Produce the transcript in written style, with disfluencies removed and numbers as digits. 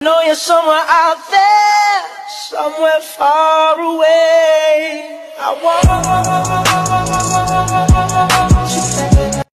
Know you're somewhere out there, somewhere far away. I want